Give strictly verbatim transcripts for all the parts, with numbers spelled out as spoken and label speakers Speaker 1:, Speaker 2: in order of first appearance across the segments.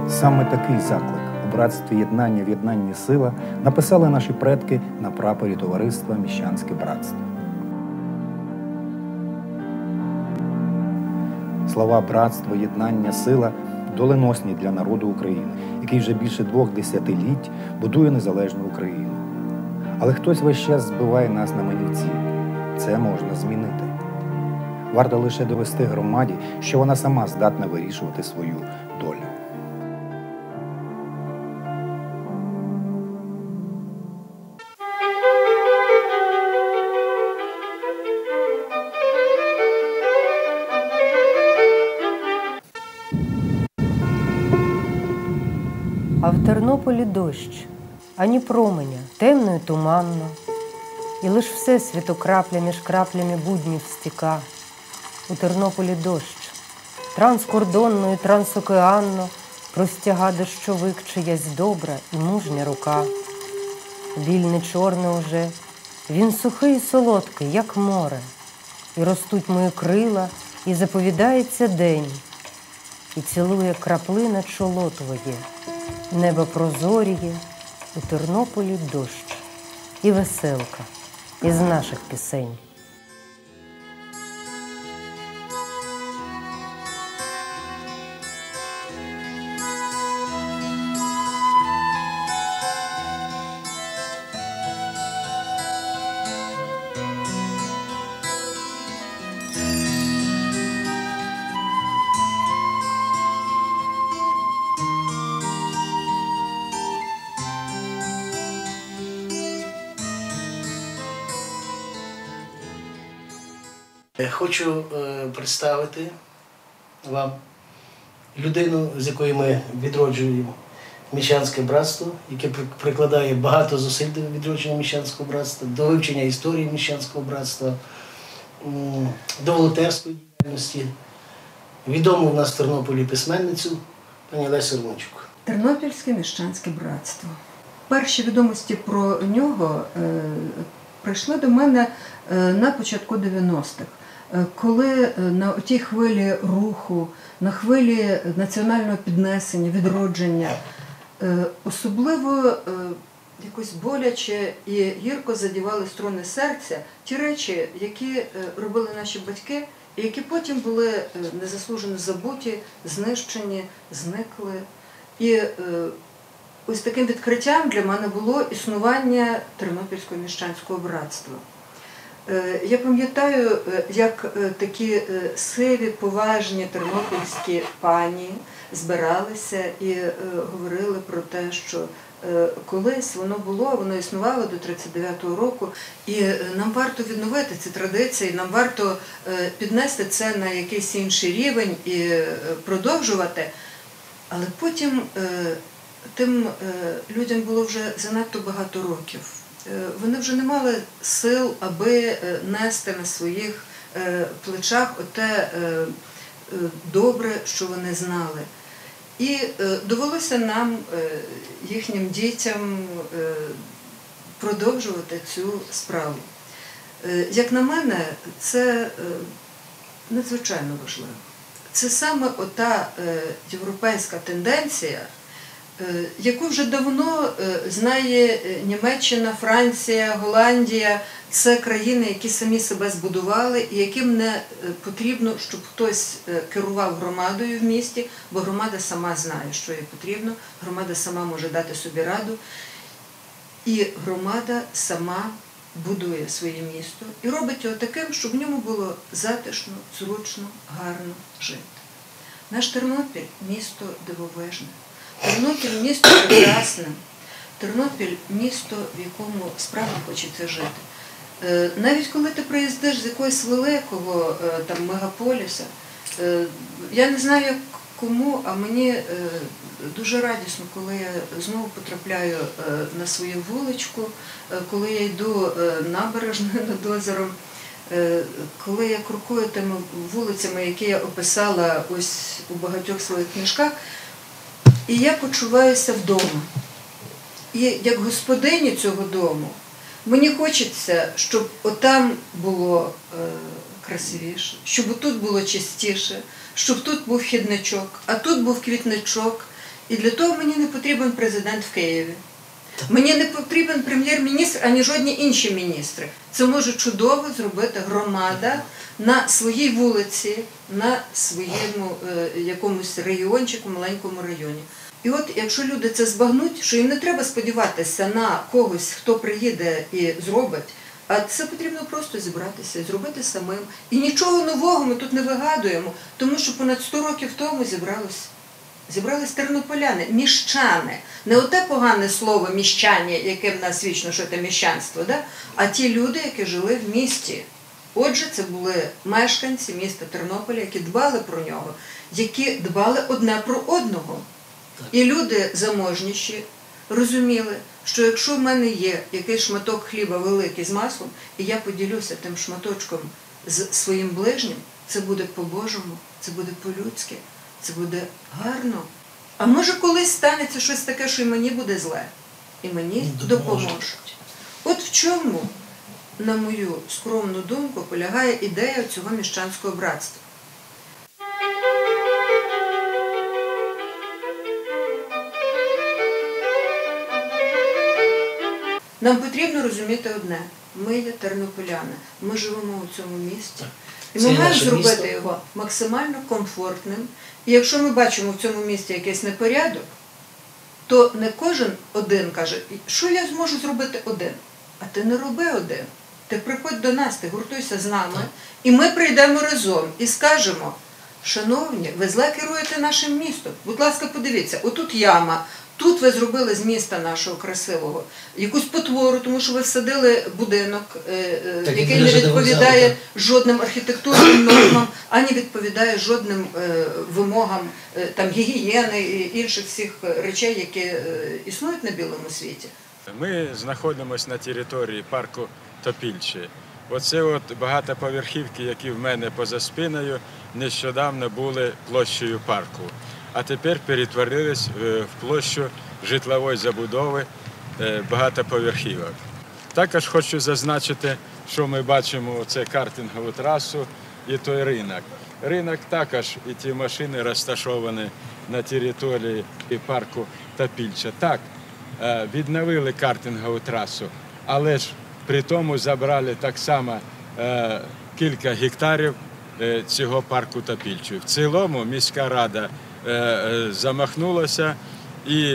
Speaker 1: Саме такий заклик у братстві єднання, в єднанні сила написали наші предки на прапорі товариства «Міщанське братство». Слова «братство», «єднання», «сила» доленосні для народу України, який вже більше двох десятиліть будує незалежну Україну. Але хтось весь час збиває нас на манівці. Це можна змінити. Варто лише довести громаді, що вона сама здатна вирішувати свою долю.
Speaker 2: А в Тернополі дощ, ані променя, темно і туманно, і лиш всесвіт крапля між краплями буднів стіка. У Тернополі дощ, транскордонно і трансокеанно простяга дощовик чиясь добра і мужня рука. Біль не чорний уже, він сухий і солодкий, як море, і ростуть мої крила, і заповідається день, і цілує краплина чоло твоє. Небо прозоріє, у Тернополі дощ і веселка із наших пісень.
Speaker 3: Хочу представити вам людину, з якою ми відроджуємо Міщанське братство, яке прикладає багато зусиль до відродження Міщанського братства, до вивчення історії Міщанського братства, до волонтерської діяльності. Відому в нас в Тернополі письменницю пані Лесю Романчук.
Speaker 4: Тернопільське Міщанське братство. Перші відомості про нього е, прийшли до мене е, на початку дев'яностих. Коли на тій хвилі руху, на хвилі національного піднесення, відродження, особливо якось боляче і гірко задівали струни серця ті речі, які робили наші батьки, і які потім були незаслужено забуті, знищені, зникли. І ось таким відкриттям для мене було існування Тернопільського міщанського братства. Я пам'ятаю, як такі сиві, поважні тернопільські пані збиралися і говорили про те, що колись воно було, воно існувало до тридцять дев'ятого року, і нам варто відновити ці традиції, нам варто піднести це на якийсь інший рівень і продовжувати. Але потім тим людям було вже занадто багато років. Вони вже не мали сил, аби нести на своїх плечах оте добре, що вони знали. І довелося нам, їхнім дітям, продовжувати цю справу. Як на мене, це надзвичайно важливо. Це саме ота європейська тенденція, яку вже давно знає Німеччина, Франція, Голландія. Це країни, які самі себе збудували і яким не потрібно, щоб хтось керував громадою в місті, бо громада сама знає, що їй потрібно, громада сама може дати собі раду. І громада сама будує своє місто і робить його таким, щоб в ньому було затишно, зручно, гарно жити. Наш Тернопіль – місто дивовижне. Тернопіль – місто прекрасне, Тернопіль – місто, в якому справді хочеться жити. Навіть коли ти приїздиш з якогось великого там, мегаполіса, я не знаю, як кому, а мені дуже радісно, коли я знову потрапляю на свою вуличку, коли я йду набережною над озером, коли я крокую тими вулицями, які я описала ось у багатьох своїх книжках, і я почуваюся вдома. І як господині цього дому, мені хочеться, щоб отам було е, красивіше, щоб тут було чистіше, щоб тут був хідничок, а тут був квітничок. І для того мені не потрібен президент в Києві. Мені не потрібен прем'єр-міністр, ані жодні інші міністри. Це може чудово зробити громада на своїй вулиці, на своєму е, якомусь райончику, маленькому районі. І от якщо люди це збагнуть, що їм не треба сподіватися на когось, хто приїде і зробить, а це потрібно просто зібратися, зробити самим. І нічого нового ми тут не вигадуємо, тому що понад сто років тому зібралось. Зібрались тернополяни, міщани. Не оте погане слово міщані, яке в нас вічно, що це міщанство, да? А ті люди, які жили в місті. Отже, це були мешканці міста Тернополя, які дбали про нього, які дбали одне про одного. І люди заможніші розуміли, що якщо в мене є якийсь шматок хліба великий з маслом, і я поділюся тим шматочком з своїм ближнім, це буде по-божому, це буде по-людськи. Це буде гарно. А може колись станеться щось таке, що і мені буде зле. І мені допоможуть. От в чому, на мою скромну думку, полягає ідея цього міщанського братства. Нам потрібно розуміти одне. Ми є тернополяни. Ми живемо у цьому місті. І ми маємо зробити його максимально комфортним. І якщо ми бачимо в цьому місті якийсь непорядок, то не кожен один каже, що я зможу зробити один. А ти не роби один. Ти приходь до нас, ти гуртуйся з нами, і ми прийдемо разом і скажемо, шановні, ви зле керуєте нашим містом. Будь ласка, подивіться, отут яма, тут ви зробили з міста нашого красивого якусь потвору, тому що ви всадили будинок, так, який не відповідає жодним архітектурним нормам, ані відповідає жодним вимогам там, гігієни і інших всіх речей, які існують на білому світі.
Speaker 5: Ми знаходимося на території парку Топільче. Оце от багатоповерхівки, які в мене поза спиною, нещодавно були площею парку. А тепер перетворились в площу житлової забудови багатоповерхівок. Також хочу зазначити, що ми бачимо оце картингову трасу і той ринок. Ринок також і ті машини розташовані на території парку Топільче. Так, відновили картингову трасу, але ж при тому забрали так само кілька гектарів цього парку Топільче. В цілому міська рада замахнулася і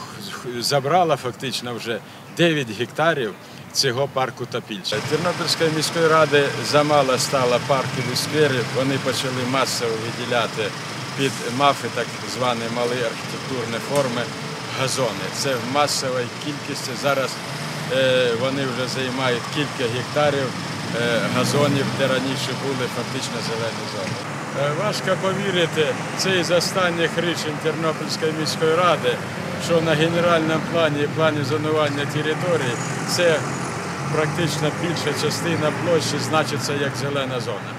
Speaker 5: забрала фактично вже дев'ять гектарів цього парку Топільче. Тернопільської міської ради замало стало парків і скверів, вони почали масово виділяти під мафи, так звані малі архітектурні форми, газони. Це в масовій кількості. Зараз вони вже займають кілька гектарів газонів, де раніше були фактично зелені зони. Важко повірити, це із останніх рішень Тернопільської міської ради, що на генеральному плані і плані зонування території це практично більша частина площі значиться як зелена зона.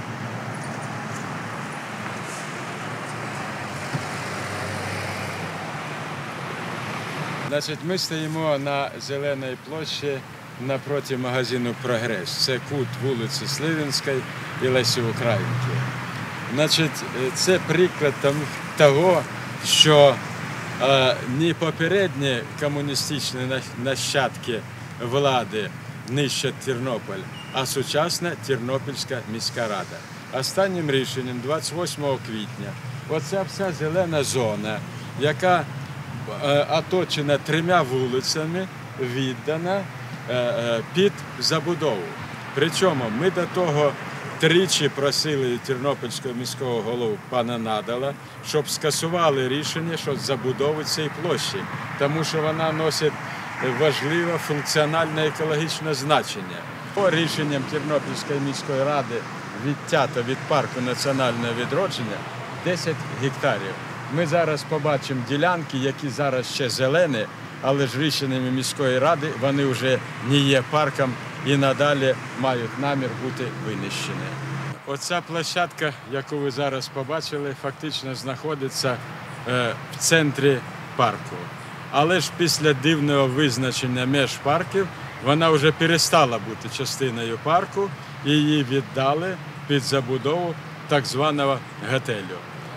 Speaker 5: Значить, ми стоїмо на зеленій площі напроти магазину «Прогрес». Це кут вулиці Сливінської і Лесі Українки. Значить, це приклад того, що е, не попередні комуністичні нащадки влади нищать Тернопіль, а сучасна Тернопільська міська рада. Останнім рішенням двадцять восьмого квітня оця вся зелена зона, яка е, оточена трьома вулицями, віддана е, е, під забудову. Причому ми до того тричі просили Тернопільського міського голову пана Надала, щоб скасували рішення щодо забудови цієї площі, тому що вона носить важливе функціональне екологічне значення. По рішенням Тернопільської міської ради відтято від парку національного відродження десять гектарів. Ми зараз побачимо ділянки, які зараз ще зелені, але ж рішеннями міської ради вони вже не є парком і надалі мають намір бути винищені. Оця площадка, яку ви зараз побачили, фактично знаходиться в центрі парку. Але ж після дивного визначення меж парків вона вже перестала бути частиною парку і її віддали під забудову так званого готелю.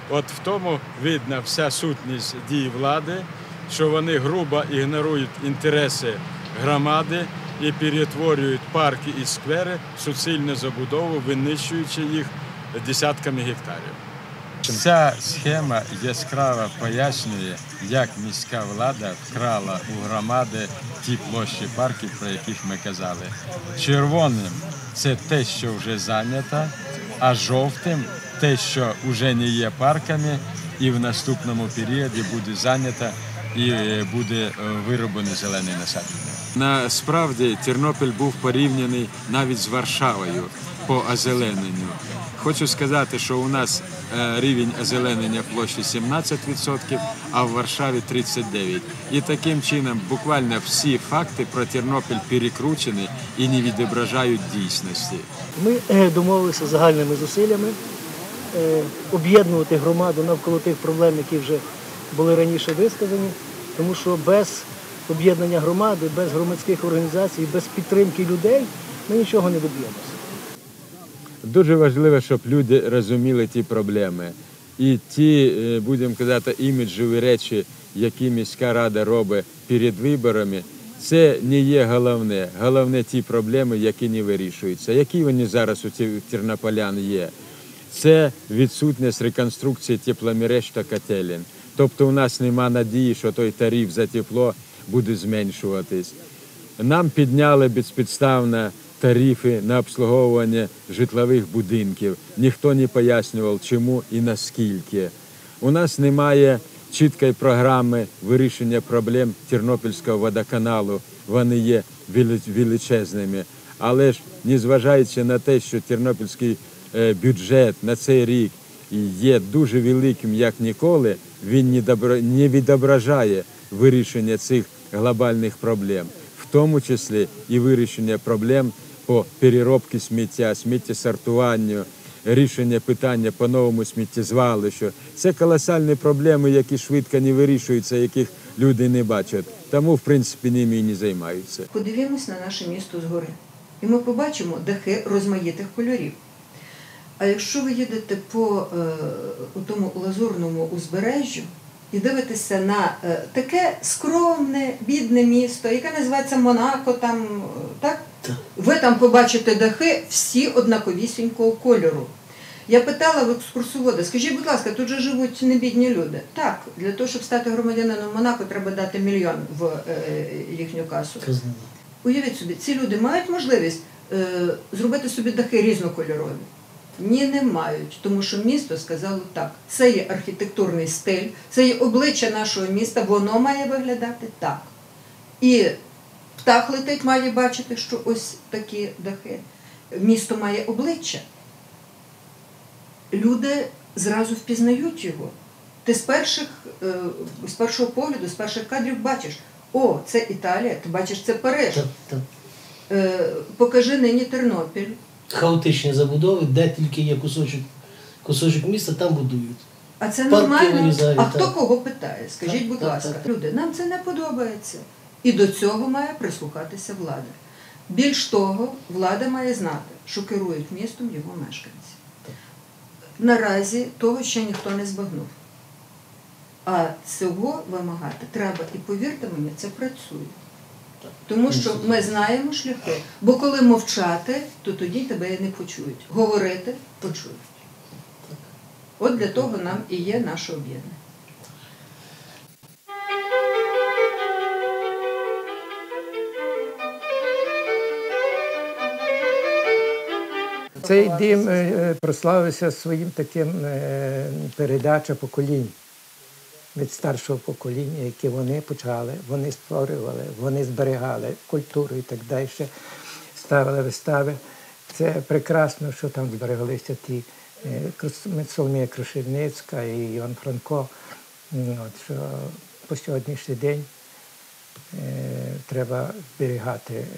Speaker 5: От в тому видна вся сутність дій влади, що вони грубо ігнорують інтереси громади і перетворюють парки і сквери в суцільну забудову, винищуючи їх десятками гектарів. Ця схема яскраво пояснює, як міська влада вкрала у громади ті площі парків, про яких ми казали. Червоним – це те, що вже зайнято, а жовтим – те, що вже не є парками, і в наступному періоді буде зайнято і буде вироблені зелені насадження. Насправді Тернопіль був порівняний навіть з Варшавою по озелененню. Хочу сказати, що у нас рівень озеленення площі сімнадцять відсотків, а в Варшаві тридцять дев'ять відсотків. І таким чином буквально всі факти про Тернопіль перекручені і не відображають дійсності.
Speaker 6: Ми домовилися загальними зусиллями об'єднувати громаду навколо тих проблем, які вже були раніше висказані, тому що без об'єднання громади, без громадських організацій, без підтримки людей ми нічого не доб'ємося.
Speaker 5: Дуже важливо, щоб люди розуміли ті проблеми. І ті, будемо казати, іміджові речі, які міська рада робить перед виборами, це не є головне. Головне ті проблеми, які не вирішуються. Які вони зараз у тернополян є? Це відсутність реконструкції тепломереж та котелень. Тобто у нас нема надії, що той тариф за тепло буде зменшуватись. Нам підняли безпідставно тарифи на обслуговування житлових будинків. Ніхто не пояснював, чому і наскільки. У нас немає чіткої програми вирішення проблем Тернопільського водоканалу. Вони є величезними. Але ж, незважаючи на те, що тернопільський бюджет на цей рік є дуже великим, як ніколи, він не відображає вирішення цих глобальних проблем, в тому числі і вирішення проблем по переробці сміття, сміттєсортуванню, рішення питання по новому сміттєзвалищу. Це колосальні проблеми, які швидко не вирішуються, яких люди не бачать. Тому, в принципі, ними і не займаються.
Speaker 4: Подивимось на наше місто згори, і ми побачимо дахи розмаїтих кольорів. А якщо ви їдете по е, тому лазурному узбережжю і дивитеся на е, таке скромне, бідне місто, яке називається Монако, там, так? Ви там побачите дахи всі однаковісінького кольору. Я питала в екскурсовода, скажіть, будь ласка, тут же живуть небідні люди. Так, для того, щоб стати громадянином Монако, треба дати мільйон в е, їхню касу. Уявіть собі, ці люди мають можливість е, зробити собі дахи різнокольорові? Ні, не мають, тому що місто сказало так. Це є архітектурний стиль, це є обличчя нашого міста, воно має виглядати так. І птах летить, має бачити, що ось такі дахи. Місто має обличчя. Люди зразу впізнають його. Ти з перших, з першого погляду, з перших кадрів бачиш, о, це Італія, ти бачиш, це Париж.
Speaker 3: Так, так.
Speaker 4: Покажи нині Тернопіль.
Speaker 3: Хаотичні забудови, де тільки є кусочок, кусочок міста, там будують.
Speaker 4: А це
Speaker 3: Парки
Speaker 4: нормально?
Speaker 3: вирізають,
Speaker 4: А хто
Speaker 3: так.
Speaker 4: кого питає? Скажіть,
Speaker 3: Так,
Speaker 4: будь
Speaker 3: так,
Speaker 4: ласка.
Speaker 3: так, так.
Speaker 4: Люди, нам це не подобається. І до цього має прислухатися влада. Більш того, влада має знати, що керують містом його мешканці. Наразі того ще ніхто не збагнув. А цього вимагати треба. І повірте мені, це працює. Тому що ми знаємо шляхи. Бо коли мовчати, то тоді тебе не почують. Говорити – почують. От для того нам і є наше об'єднання.
Speaker 7: Цей дім прославився своїм таким передача поколінь. Від старшого покоління, які вони почали, вони створювали, вони зберігали культуру і так далі, ставили вистави. Це прекрасно, що там збереглися ті Соломія Крушельницька і Іван Франко. От, що по сьогоднішній день е, треба зберігати е,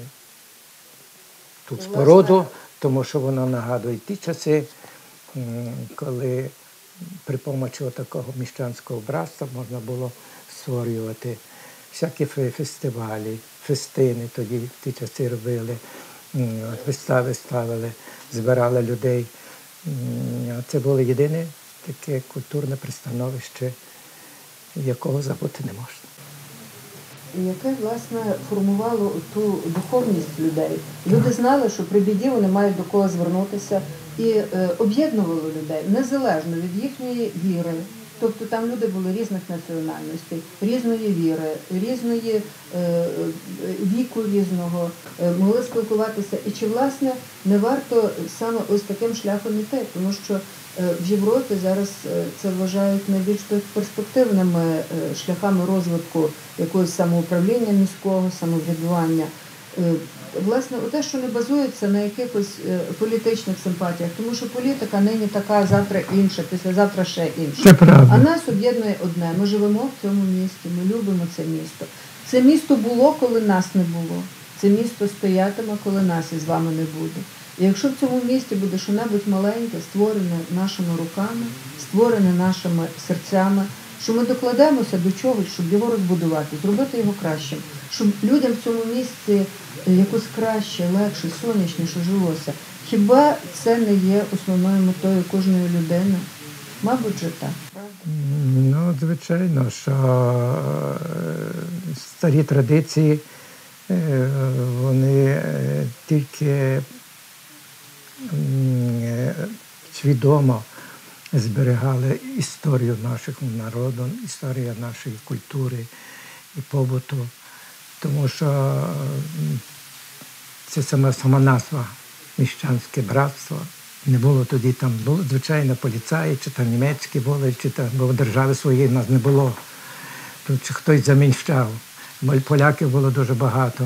Speaker 7: ту споруду, тому що вона нагадує ті часи, коли при помочі такого міщанського братства можна було створювати всякі фестивалі, фестини тоді в ті часи робили, вистави ставили, збирали людей. Це були єдині таке культурне пристановище, якого забути не можна.
Speaker 4: Яке, власне, формувало ту духовність людей. Люди знали, що при біді вони мають до кого звернутися, і е, об'єднувало людей незалежно від їхньої віри. Тобто там люди були різних національностей, різної віри, різної е, віку різного, е, могли спілкуватися. І чи, власне, не варто саме ось таким шляхом іти, тому що е, в Європі зараз е, це вважають найбільш перспективними е, шляхами розвитку якогось самоуправління міського, самоврядування. Е, Власне, те, що не базується на якихось е, політичних симпатіях, тому що політика нині така, завтра інша, післязавтра ще інша.
Speaker 7: Це правда.
Speaker 4: А нас об'єднує одне. Ми живемо в цьому місті, ми любимо це місто. Це місто було, коли нас не було. Це місто стоятиме, коли нас із вами не буде. І якщо в цьому місті буде що-небудь маленьке, створене нашими руками, створене нашими серцями, що ми докладемося до чогось, щоб його розбудувати, зробити його кращим, щоб людям в цьому місці якось краще, легше, сонячніше жилося. Хіба це не є основною метою кожної людини? Мабуть, же так.
Speaker 7: Ну, звичайно, що старі традиції, вони тільки свідомо зберігали історію нашого народу, історію нашої культури і побуту. Тому що це сама, сама назва «Міщанське братство». Не було тоді там, було, звичайно, поліцаї, чи там німецькі були, чи там, бо держави своєї в нас не було. Тут хтось заміщав. Поляків було дуже багато.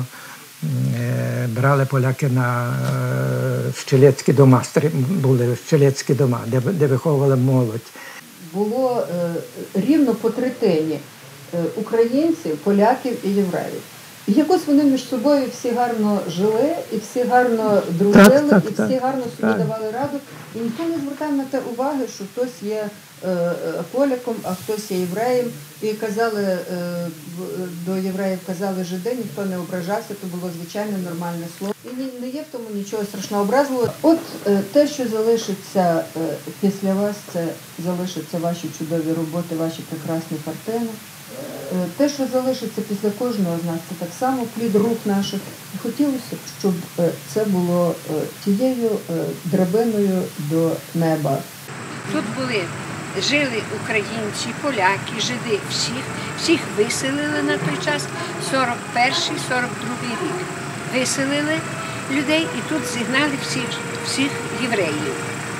Speaker 7: Брали поляки на щелецькі дома, були щелецькі дома, де, де виховували молодь.
Speaker 4: Було е, рівно по третині українців, поляків і євреїв. І якось вони між собою всі гарно жили, і всі гарно дружили,
Speaker 7: так, так,
Speaker 4: і всі
Speaker 7: так,
Speaker 4: гарно собі
Speaker 7: так.
Speaker 4: давали раду. І ніхто не звертав на те уваги, що хтось є е, поляком, а хтось є євреєм. І казали, е, до євреїв казали жиди, ніхто не ображався, то було звичайне нормальне слово. І не є в тому нічого страшного образливого. От е, те, що залишиться е, після вас, це залишаться ваші чудові роботи, ваші прекрасні картини. Те, що залишиться після кожного з нас, це так само плід рук наших. І хотілося б, щоб це було тією драбиною до неба.
Speaker 8: Тут були, жили українці, поляки, жиди, всіх, всіх виселили на той час, сорок перший - сорок другий рік. Виселили людей і тут зігнали всіх, всіх євреїв.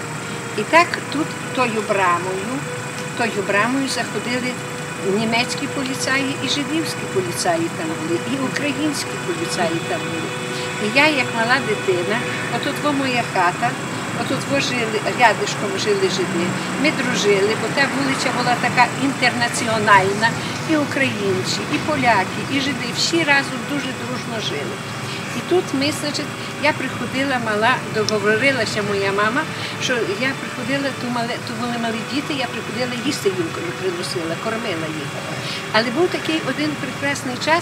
Speaker 8: І так тут тою брамою, тою брамою заходили німецькі поліцаї і жидівські поліцаї там були, і українські поліцаї там були. І я, як мала дитина, отут во моя хата, отут во жили, рядишком жили жиди. Ми дружили, бо та вулиця була така інтернаціональна, і українці, і поляки, і жиди, всі разом дуже дружно жили. І тут ми, значить, я приходила мала, договорилася моя мама, що я приходила, ту мали, ту були малі діти, я приходила їсти їм приносила, кормила їх. Але був такий один прекрасний час,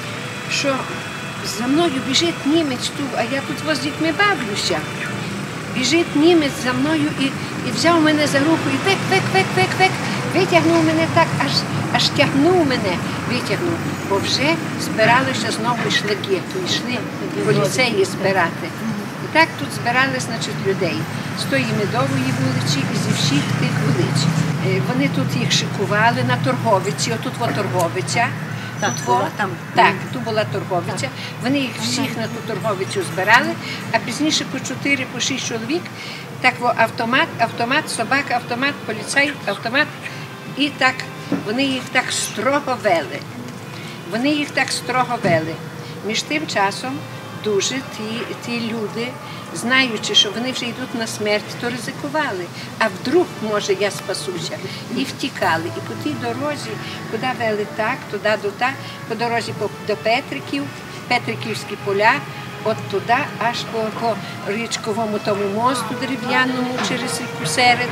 Speaker 8: що за мною біжить німець тут, а я тут з дітьми бавлюся. Біжить німець за мною і, і взяв мене за руку і век, век, век, век, век, витягнув мене так, аж, аж тягнув мене, витягнув. Бо вже збиралися знову шляхи, то йшли поліцеї збирати. І так тут збирали, значить, людей з тої Медової вулиці і зі всіх тих вулиць. Вони тут їх шикували на торговиці, отут во торговиця.
Speaker 9: Так,
Speaker 8: тут
Speaker 9: була
Speaker 8: во,
Speaker 9: там.
Speaker 8: так, тут була торговиця. Вони їх всіх на ту торговицю збирали, а пізніше по чотири, по шість чоловік, так во автомат, автомат, собака, автомат, поліцай, автомат. І так, вони їх так строго вели. Вони їх так строго вели. Між тим часом дуже ті, ті люди, знаючи, що вони вже йдуть на смерть, то ризикували. А вдруг, може, я спасуся. І втікали. І по тій дорозі, куди вели так, туди, до так, по дорозі до Петриків, Петриківські поля, от туди, аж по, по річковому тому мосту дерев'яному через ріку Серед.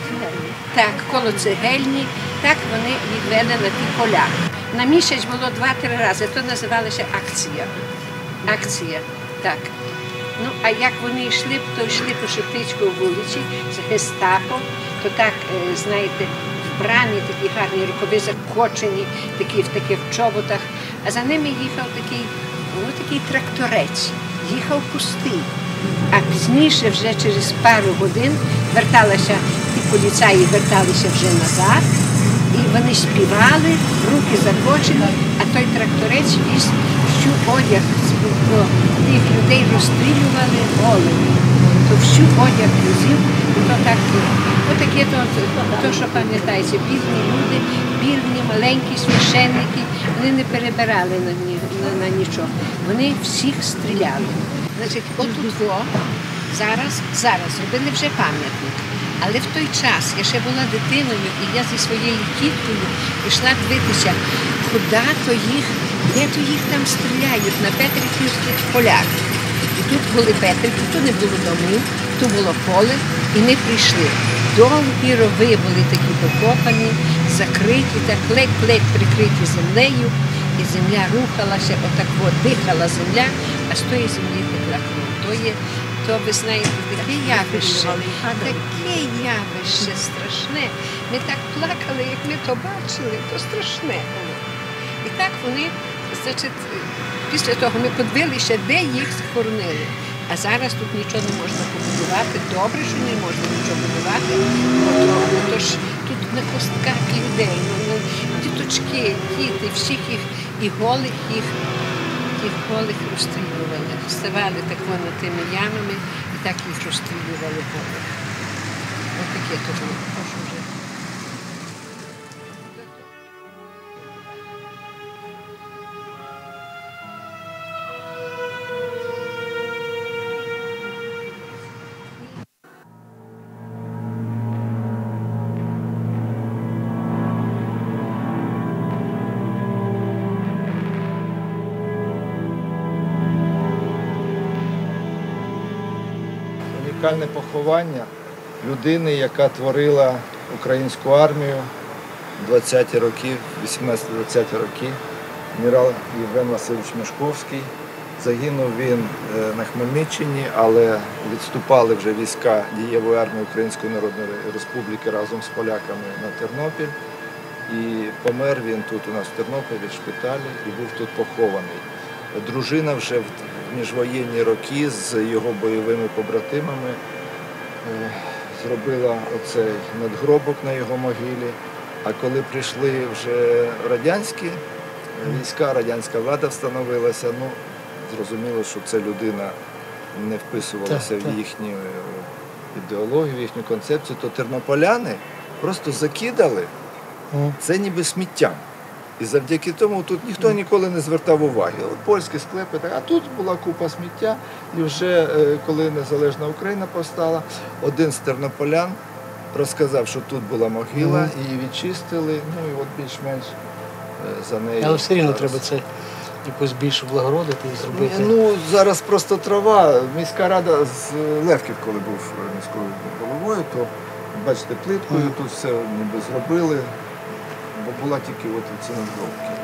Speaker 8: Так, коло цегельні, так вони їх вели на ті поля. На місяць було два-три рази, то називалося акція. Акція, так. Ну, а як вони йшли, то йшли по Шептицької вулиці з гестапо, то так, знаєте, вбрані, такі гарні рукави закочені, такі в таких чоботах. А за ними їхав такий, ну, такий тракторець, їхав пустий. А пізніше, вже через пару годин, верталася, ті поліцаї верталися вже назад, і вони співали, руки закочені, а той тракторець віз всю одяг, бо тих людей розстрілювали голими. То всю одяг візів, і то так, отаке то, то, що пам'ятається, бідні люди, бідні, маленькі священники, вони не перебирали на, на, на нічого, вони всіх стріляли. Значить, отут во, зараз, зараз зробили вже пам'ятник. Але в той час я ще була дитиною, і я зі своєю тіткою пішла дивитися, куди то їх, де то їх там стріляють, на Петриківських полях. І тут були Петрики, тут не було домів, тут було поле, і ми прийшли. Довгі рови були такі покопані, закриті, так ледь-ледь прикриті землею, і земля рухалася, отак от дихала земля, а з тої землі текла кров. То є, то, ви знаєте, таке явище, таке явище страшне. Ми так плакали, як ми то бачили, то страшне було. І так вони, значить, після того ми подивилися, де їх схоронили. А зараз тут нічого не можна побудувати. Добре, що не можна нічого будувати, бо то ж тут на костках людей, ну, діточки, діти, всіх їх, і голих їх, їх голих розстрілювали. Вставали так воно тими ямами і так їх розстрілювали голих. Ось таке то було.
Speaker 9: Унікальне поховання людини, яка творила українську армію двадцяті роки, вісімнадцяті-двадцяті роки, генерал Євген Васильович Мешковський. Загинув він на Хмельниччині, але відступали вже війська дієвої армії Української Народної Республіки разом з поляками на Тернопіль. І помер він тут у нас в Тернополі, в шпиталі, і був тут похований. Дружина вже в міжвоєнні роки з його бойовими побратимами зробила оцей надгробок на його могилі. А коли прийшли вже радянські війська, радянська влада встановилася, ну, зрозуміло, що ця людина не вписувалася так, в їхню ідеологію, в їхню концепцію, то тернополяни просто закидали це ніби сміттям. І завдяки тому тут ніхто ніколи не звертав уваги. От польські склепи, а тут була купа сміття, і вже коли незалежна Україна повстала, один з тернополян розказав, що тут була могила, mm-hmm. її відчистили, ну і от більш-менш за нею.
Speaker 6: Але все рівно треба це якось більше благородити і зробити.
Speaker 9: Ну, зараз просто трава. Міська рада з Левків, коли був міською головою, то, бачите, плиткою mm-hmm. тут все ніби зробили. Бо була тільки от ці надгробки.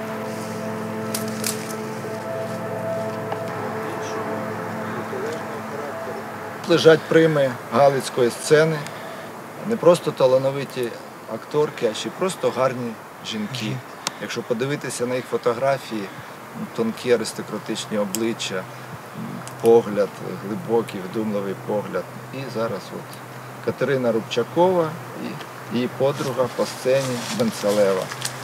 Speaker 9: Лежать прими галицької сцени, не просто талановиті акторки, а ще просто гарні жінки. Якщо подивитися на їх фотографії, тонкі аристократичні обличчя, погляд, глибокий, вдумливий погляд. І зараз от Катерина Рубчакова і її подруга по сцені Бенцалева.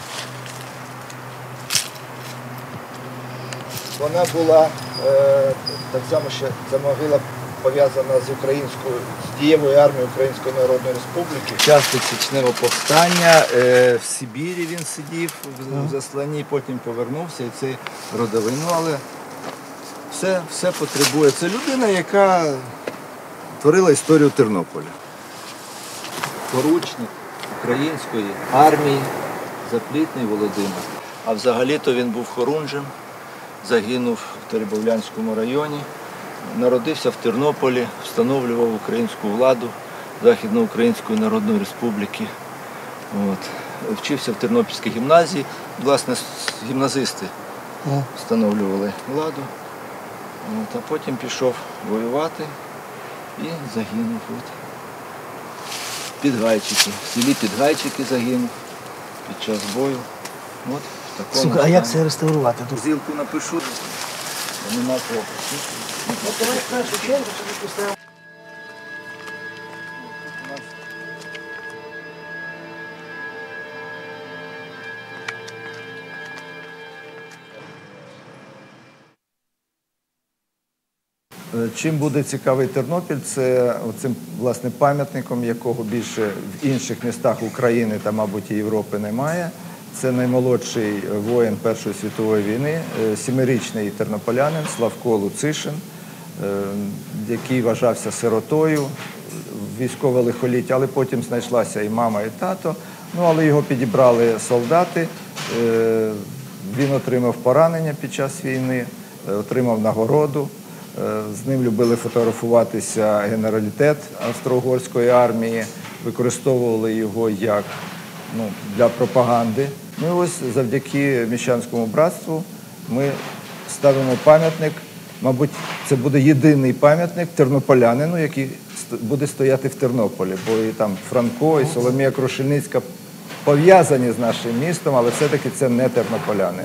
Speaker 9: Вона була, е, так само ще ця могила пов'язана з українською, з дієвою армією Української Народної Республіки. В час Січневого повстання е, в Сибірі він сидів в засланні, потім повернувся, і це родовину, але все, все потребує. Це людина, яка творила історію Тернополя. Поручник української армії Заплітний Володимир. А взагалі-то він був хорунжем, загинув в Теребовлянському районі, народився в Тернополі, встановлював українську владу Західноукраїнської Народної Республіки. От. Вчився в Тернопільській гімназії, власне, гімназисти встановлювали владу. От, а потім пішов воювати і загинув. От. Підгайчики. В селі Підгайчики загинув під час бою. От, в такому
Speaker 6: Слухай, а як це реставрувати? Тут
Speaker 9: Зілку напишу, бо нема пропуску. Чим буде цікавий Тернопіль, це цим власне пам'ятником, якого більше в інших містах України та, мабуть, і Європи немає. Це наймолодший воїн Першої світової війни, сімирічний тернополянин Славко Луцишин, який вважався сиротою, військове лихоліття, але потім знайшлася і мама, і тато. Ну, але його підібрали солдати, він отримав поранення під час війни, отримав нагороду. З ним любили фотографуватися генералітет Австро-Угорської армії, використовували його як ну, для пропаганди. Ну і ось завдяки Міщанському братству ми ставимо пам'ятник, мабуть, це буде єдиний пам'ятник тернополянину, який буде стояти в Тернополі, бо і там Франко, і Соломія Крушельницька пов'язані з нашим містом, але все-таки це не тернополяни.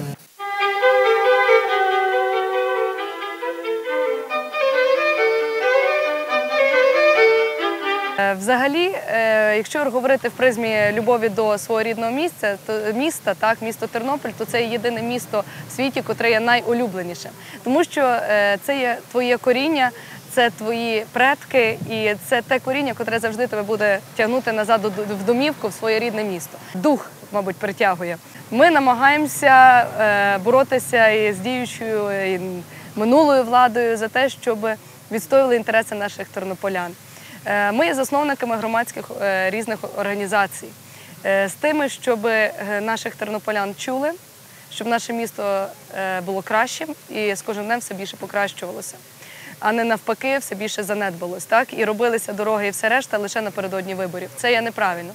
Speaker 10: Взагалі, якщо говорити в призмі любові до свого рідного місця, то міста, так, місто Тернопіль, то це єдине місто в світі, котре є найулюбленіше. Тому що це є твоє коріння, це твої предки, і це те коріння, котре завжди тебе буде тягнути назад в домівку, в своє рідне місто. Дух, мабуть, притягує. Ми намагаємося боротися із діючою і минулою владою за те, щоб відстоювали інтереси наших тернополян. Ми є засновниками громадських різних організацій з тими, щоб наших тернополян чули, щоб наше місто було кращим і з кожним днем все більше покращувалося, а не навпаки все більше занедбалось, так? І робилися дороги і все решта лише напередодні виборів. Це є неправильно.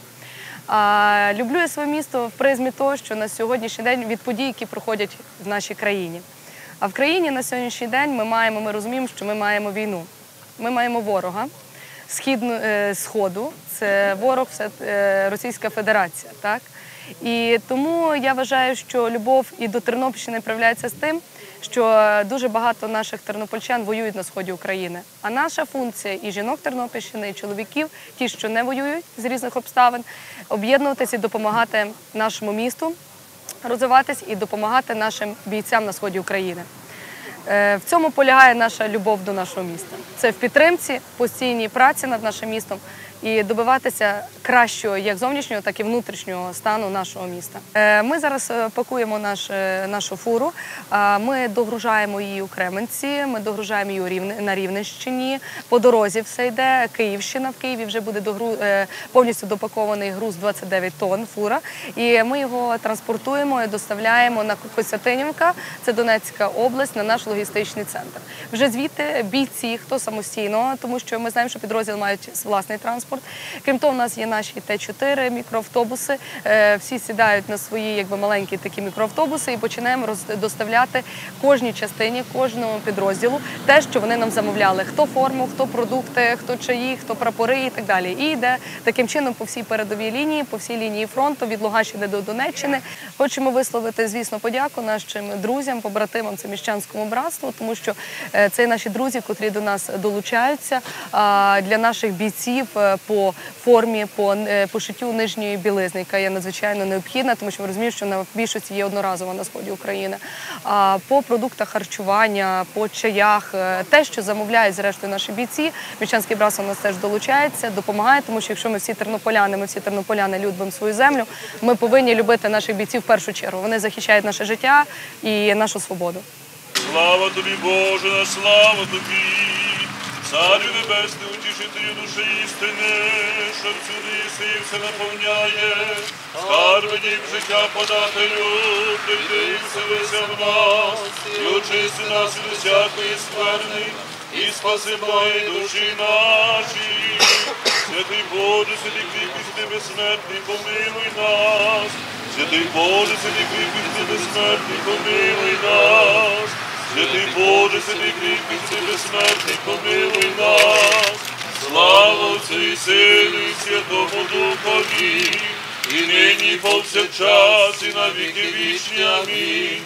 Speaker 10: А люблю я своє місто в призмі того, що на сьогоднішній день від подій, які проходять в нашій країні. А в країні на сьогоднішній день ми маємо, ми розуміємо, що ми маємо війну. Ми маємо ворога. Східну, е, Сходу, це ворог, це е, Російська Федерація. Так? І тому я вважаю, що любов і до Тернопільщини проявляється з тим, що дуже багато наших тернопільчан воюють на сході України. А наша функція і жінок Тернопільщини, і чоловіків, ті, що не воюють з різних обставин, об'єднуватися і допомагати нашому місту розвиватись і допомагати нашим бійцям на сході України. В цьому полягає наша любов до нашого міста. Це в підтримці, постійній праці над нашим містом і добиватися кращого як зовнішнього, так і внутрішнього стану нашого міста. Ми зараз пакуємо наш, нашу фуру, ми догружаємо її у Кременці, ми догружаємо її на Рівненщині, по дорозі все йде, Київщина, в Києві вже буде догру... повністю допакований груз двадцять дев'ять тонн, фура, і ми його транспортуємо і доставляємо на Костянтинівка, це Донецька область, на наш логістичний центр. Вже звідти бійці, хто самостійно, тому що ми знаємо, що підрозділ мають власний транспорт. Крім того, у нас є наші Т чотири мікроавтобуси, всі сідають на свої якби, маленькі такі мікроавтобуси і починаємо доставляти кожній частині, кожному підрозділу те, що вони нам замовляли. Хто форму, хто продукти, хто чаї, хто прапори і так далі. І йде таким чином по всій передовій лінії, по всій лінії фронту, від Луганщини до Донеччини. Хочемо висловити, звісно, подяку нашим друзям, побратимам, це Міщанському братству, тому що це наші друзі, котрі до нас долучаються, для наших бійців по формі, по пошиттю нижньої білизни, яка є надзвичайно необхідна, тому що ми розуміємо, що на більшості є одноразово на сході України. А по продуктах харчування, по чаях, те, що замовляють зрештою наші бійці, Міщанське братство у нас теж долучається, допомагає, тому що якщо ми всі тернополяни, ми всі тернополяни любимо свою землю, ми повинні любити наших бійців в першу чергу. Вони захищають наше життя і нашу свободу.
Speaker 11: Слава тобі, Боже, слава тобі! Царю небесний, утішителю душі істини, що всюди єси і все наповняє, скарби дім життя подателю, прийди і вселися в нас, і очисти нас від усякої скверни, і спаси благі душі наші. Святий Боже, святий кріпкий, святий безсмертний, помилуй нас. Святий Боже, святий кріпкий, святий безсмертний, помилуй нас. Святий Боже, святий кріпкий, святий безсмертний, помилуй нас. Слава Отцю і Сину і Святому Духові, і нині, і повсякчас, і на віки вічні. Амінь.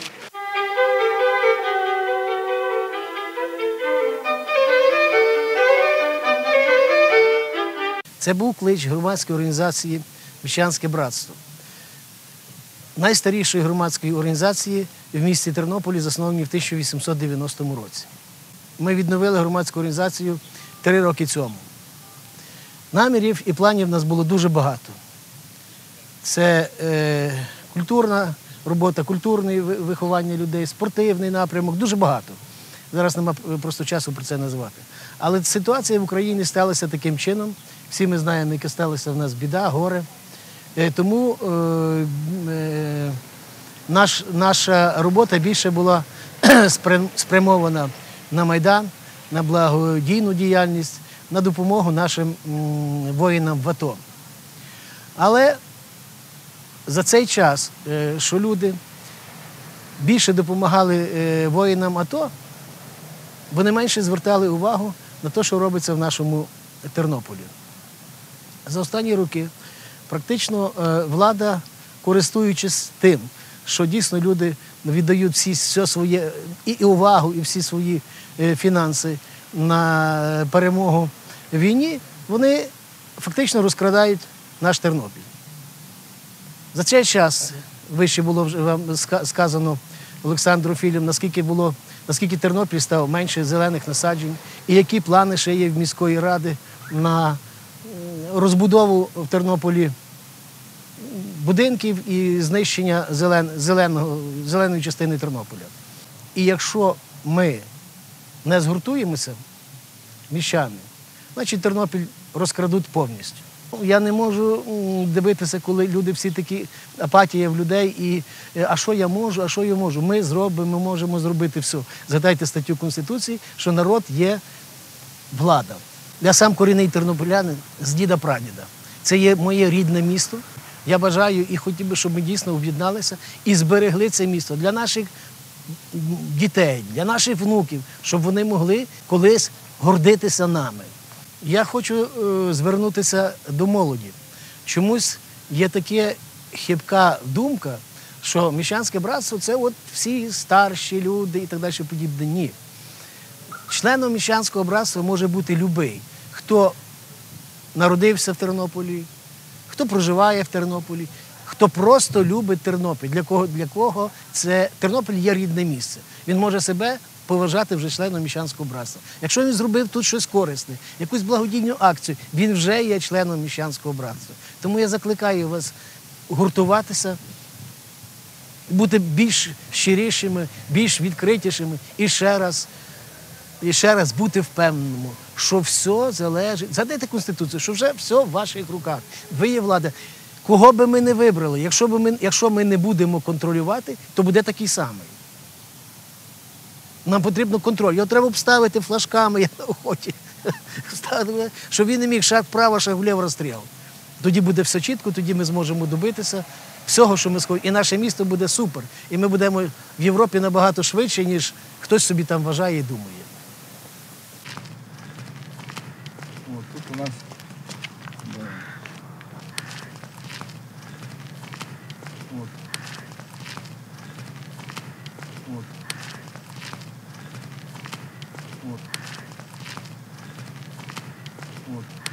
Speaker 6: Це був клич громадської організації «Міщанське братство». Найстарішої громадської організації в місті Тернополі, засновані в тисяча вісімсот дев'яностому році. Ми відновили громадську організацію три роки цьому. Намірів і планів у нас було дуже багато. Це е, культурна робота, культурне виховання людей, спортивний напрямок, дуже багато. Зараз немає просто часу про це називати. Але ситуація в Україні сталася таким чином. Всі ми знаємо, яка сталася в нас біда, горе. Е, тому е, е, наш, наша робота більше була спрямована на Майдан, на благодійну діяльність, на допомогу нашим м, воїнам в АТО. Але за цей час, е, що люди більше допомагали е, воїнам АТО, вони менше звертали увагу на те, що робиться в нашому Тернополі. За останні роки практично е, влада, користуючись тим, що дійсно люди віддають всі, все своє, і, і увагу, і всі свої е, фінанси на перемогу в війні, вони фактично розкрадають наш Тернопіль. За цей час, вище було вже вам сказано Олександру Філім, наскільки було, наскільки Тернопіль став менше зелених насаджень, і які плани ще є в міської ради на розбудову в Тернополі будинків і знищення зелен, зеленого, зеленої частини Тернополя. І якщо ми не згуртуємося, міщани, значить Тернопіль розкрадуть повністю. Я не можу дивитися, коли люди всі такі, апатія в людей, і а що я можу, а що я можу. Ми зробимо, ми можемо зробити все. Згадайте статтю Конституції, що народ є влада. Я сам корінний тернополянин з діда-прадіда. Це є моє рідне місто. Я бажаю і хотів би, щоб ми дійсно об'єдналися і зберегли це місто для наших дітей, для наших внуків, щоб вони могли колись гордитися нами. Я хочу е, звернутися до молоді. Чомусь є така хибка думка, що Міщанське братство – це от всі старші люди і так далі подібне. Ні. Членом Міщанського братства може бути будь-який, хто народився в Тернополі, хто проживає в Тернополі, хто просто любить Тернопіль, для кого, для кого це Тернопіль є рідне місце. Він може себе поважати вже членом Міщанського братства. Якщо він зробив тут щось корисне, якусь благодійну акцію, він вже є членом Міщанського братства. Тому я закликаю вас гуртуватися, бути більш щирішими, більш відкритішими і ще раз, і ще раз бути впевненими, що все залежить, згадайте Конституцію, що вже все в ваших руках. Ви є влада. Кого би ми не вибрали, якщо, би ми, якщо ми не будемо контролювати, то буде такий самий. Нам потрібно контроль. Його треба обставити флажками, я на охоті, щоб він не міг шаг вправо, шаг вліво розстріл. Тоді буде все чітко, тоді ми зможемо добитися всього, що ми схочемо. І наше місто буде супер. І ми будемо в Європі набагато швидше, ніж хтось собі там вважає і думає.
Speaker 9: О, тут у нас да. От. От. От. От.